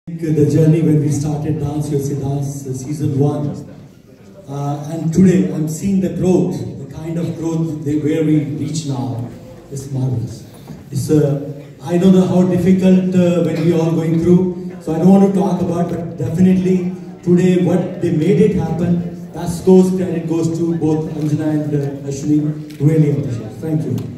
The journey when we started Dance USA Dance season 1 and today I'm seeing the growth, the kind of growth where we reach now is marvelous. It's I know how difficult when we all going through, so I don't want to talk about, but definitely today what they made it happen, that credit goes to both Anjana and Ashwini. Really appreciate it. Thank you.